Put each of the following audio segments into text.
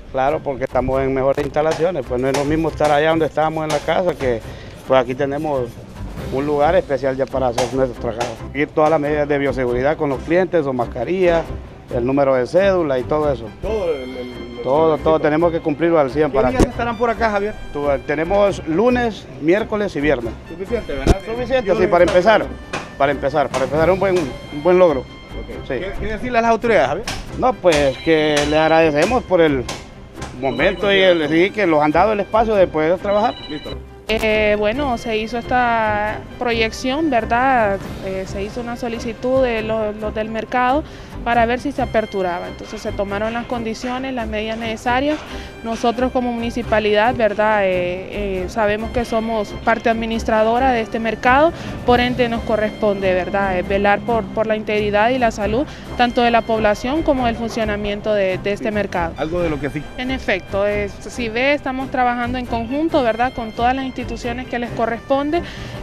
Claro, porque estamos en mejores instalaciones, pues no es lo mismo estar allá donde estábamos en la casa, que pues aquí tenemos un lugar especial ya para hacer nuestros trabajo. Aquí todas las medidas de bioseguridad con los clientes, su mascarilla, el número de cédula y todo eso. Todo tenemos que cumplirlo al 100 para que... ¿Qué días estarán por acá, Javier? Tenemos lunes, miércoles y viernes. Suficiente, ¿verdad? Suficiente, sí, para empezar un buen logro. Okay. Sí. ¿Qué decirle a las autoridades, Javier? No, pues que les agradecemos por el momento y sí, que nos han dado el espacio de poder trabajar. Listo. Bueno, se hizo esta proyección, ¿verdad? Se hizo una solicitud de los del mercado para ver si se aperturaba. Entonces se tomaron las condiciones, las medidas necesarias. Nosotros como municipalidad, ¿verdad? Sabemos que somos parte administradora de este mercado, por ende nos corresponde, ¿verdad? Velar por la integridad y la salud tanto de la población como del funcionamiento de este mercado. Algo de lo que sí. En efecto, si ve, estamos trabajando en conjunto, ¿verdad? Con todas las instituciones que les corresponde.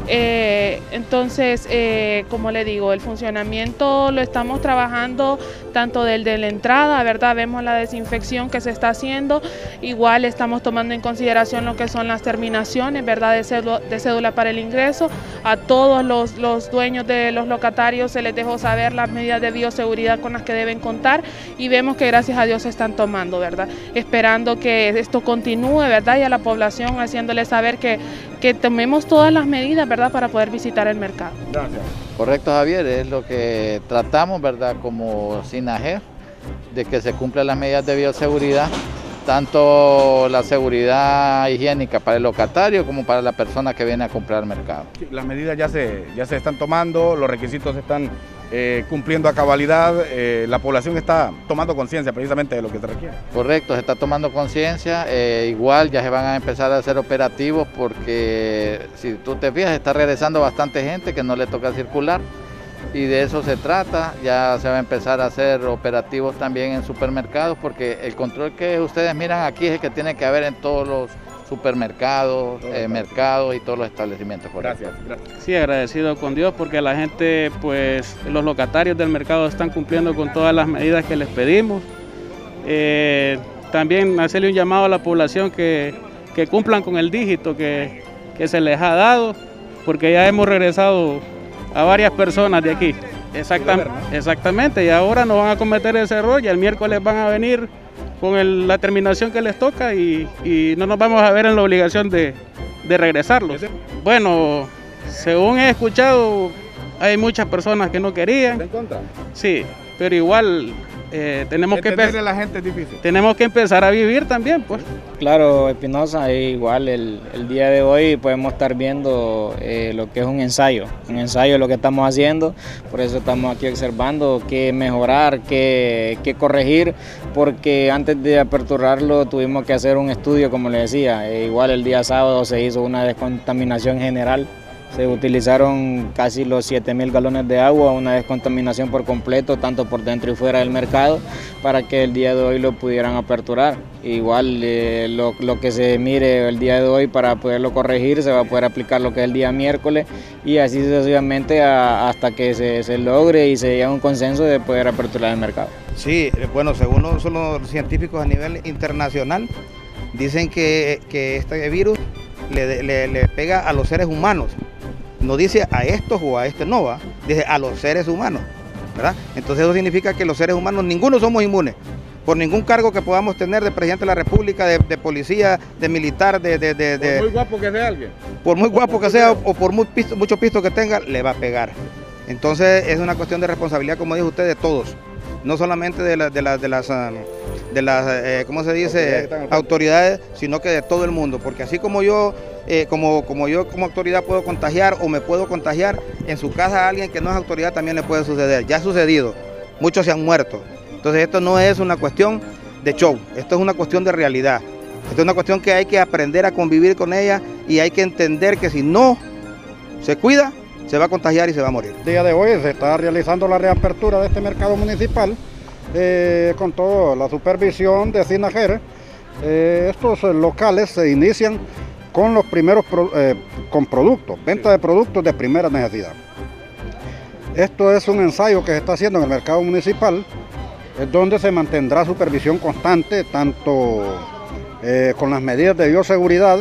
Entonces, como le digo, el funcionamiento lo estamos trabajando tanto del de la entrada, ¿verdad? Vemos la desinfección que se está haciendo, igual estamos tomando en consideración lo que son las terminaciones, ¿verdad? De cédula para el ingreso. A todos los dueños de los locatarios se les dejó saber las medidas de bioseguridad con las que deben contar y vemos que gracias a Dios se están tomando, ¿verdad? Esperando que esto continúe, ¿verdad? Y a la población haciéndole saber que tomemos todas las medidas, ¿verdad? Para poder visitar el mercado. Gracias. Correcto, Javier, es lo que tratamos, ¿verdad? Como SINAJER, de que se cumplan las medidas de bioseguridad, tanto la seguridad higiénica para el locatario como para la persona que viene a comprar al mercado. Sí, las medidas ya se están tomando, los requisitos se están cumpliendo a cabalidad, la población está tomando conciencia precisamente de lo que se requiere. Correcto, se está tomando conciencia, igual ya se van a empezar a hacer operativos porque si tú te fijas está regresando bastante gente que no le toca circular y de eso se trata, ya se va a empezar a hacer operativos también en supermercados porque el control que ustedes miran aquí es el que tiene que haber en todos los supermercados, mercados y todos los establecimientos. Gracias. Sí, agradecido con Dios porque la gente, pues los locatarios del mercado están cumpliendo con todas las medidas que les pedimos. También hacerle un llamado a la población que cumplan con el dígito que se les ha dado, porque ya hemos regresado a varias personas de aquí. Exactamente, y ahora no van a cometer ese error y el miércoles van a venir con la terminación que les toca y no nos vamos a ver en la obligación de regresarlos. Bueno, según he escuchado, hay muchas personas que no querían. ¿En contra? Sí, pero igual tenemos la gente es difícil. Tenemos que empezar a vivir también, pues. Claro, Espinosa, igual el día de hoy podemos estar viendo lo que es un ensayo de lo que estamos haciendo, por eso estamos aquí observando qué mejorar, qué corregir, porque antes de aperturarlo tuvimos que hacer un estudio, como le decía, igual el día sábado se hizo una descontaminación general. Se utilizaron casi los 7.000 galones de agua, una descontaminación por completo, tanto por dentro y fuera del mercado, para que el día de hoy lo pudieran aperturar. Igual lo que se mire el día de hoy para poderlo corregir, se va a poder aplicar lo que es el día miércoles y así sucesivamente hasta que se logre y se llegue a un consenso de poder aperturar el mercado. Sí, bueno, según los científicos a nivel internacional, dicen que este virus le pega a los seres humanos. No dice a estos o a este no, ¿va? Dice a los seres humanos, ¿verdad? Entonces eso significa que los seres humanos, ninguno somos inmunes, por ningún cargo que podamos tener de presidente de la República, de policía, de militar, Por muy guapo que sea alguien. Por muy guapo que sea o por mucho pisto que tenga, le va a pegar. Entonces es una cuestión de responsabilidad, como dijo usted, de todos, no solamente de las ¿cómo se dice? Autoridades, sino que de todo el mundo, porque así como yo, como autoridad puedo contagiar o me puedo contagiar, en su casa a alguien que no es autoridad también le puede suceder. Ya ha sucedido, muchos se han muerto. Entonces esto no es una cuestión de show, esto es una cuestión de realidad. Esto es una cuestión que hay que aprender a convivir con ella y hay que entender que si no se cuida, se va a contagiar y se va a morir. El día de hoy se está realizando la reapertura de este mercado municipal con toda la supervisión de SINAJER. Estos locales se inician con los primeros con productos, venta de productos de primera necesidad. Esto es un ensayo que se está haciendo en el mercado municipal es donde se mantendrá supervisión constante, tanto con las medidas de bioseguridad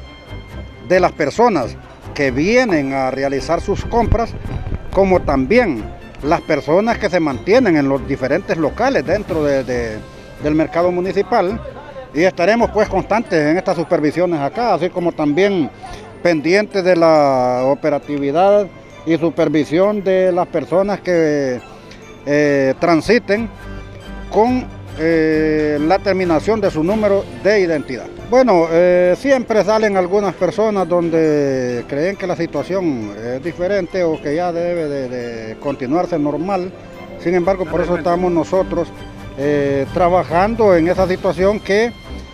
de las personas que vienen a realizar sus compras, como también las personas que se mantienen en los diferentes locales dentro del mercado municipal, y estaremos pues constantes en estas supervisiones acá, así como también pendientes de la operatividad y supervisión de las personas que transiten con la terminación de su número de identidad. Bueno, siempre salen algunas personas donde creen que la situación es diferente o que ya debe de continuarse normal. Sin embargo, por eso estamos nosotros trabajando en esa situación que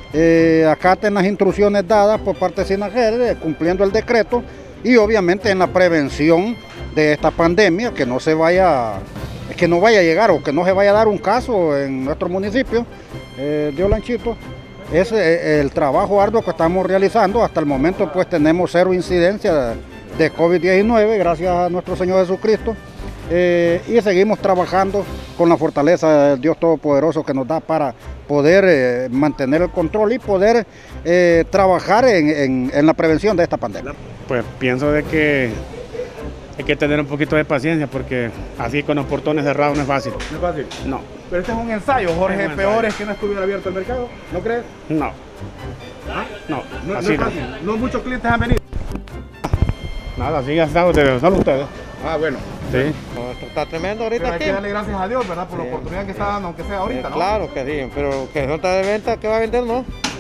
acaten las instrucciones dadas por parte de SINAGEL, cumpliendo el decreto, y obviamente en la prevención de esta pandemia, que no vaya a llegar o que no se vaya a dar un caso en nuestro municipio de Olanchito. Es el trabajo arduo que estamos realizando. Hasta el momento pues tenemos 0 incidencia de COVID-19, gracias a nuestro Señor Jesucristo, y seguimos trabajando con la fortaleza del Dios Todopoderoso que nos da para poder mantener el control y poder trabajar en la prevención de esta pandemia. Pues pienso de que hay que tener un poquito de paciencia, porque así con los portones cerrados no es fácil. ¿No es fácil? No. Pero este es un ensayo, Jorge. Es un Peor ensayo. es que no estuviera abierto el mercado, ¿no crees? No. ¿Ah? No, No así es no. fácil. No muchos clientes han venido. Nada, así ya está, solo ustedes. Ah, bueno. Sí. No, está tremendo Pero ahorita hay aquí. que darle gracias a Dios, ¿verdad? Por la oportunidad que está dando, aunque sea ahorita, ¿no? Claro que sí, pero que no está de venta, ¿qué va a vender, no?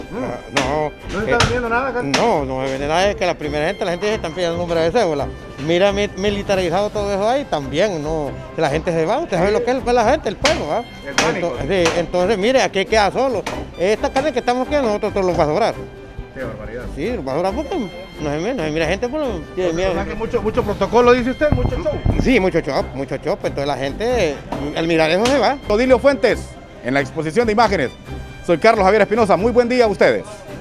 No. ¿No está vendiendo nada acá? No me vende nada, es que la primera gente, la gente se están pidiendo el número de cédula. Mira, militarizado todo eso ahí, también, no, que la gente se va, usted sabe lo que es la gente, el pueblo, ¿va? El pánico. Entonces, mire, aquí queda solo. Esta carne que estamos aquí, nosotros lo vamos a sobrar. Qué barbaridad. Sí, lo vamos a sobrar porque no se mira gente, pues, tiene miedo. O sea que mucho protocolo, dice usted, mucho show. Sí, mucho chop, entonces la gente, al mirar eso se va. Odilio Fuentes, en la exposición de imágenes. Soy Carlos Javier Espinosa, muy buen día a ustedes.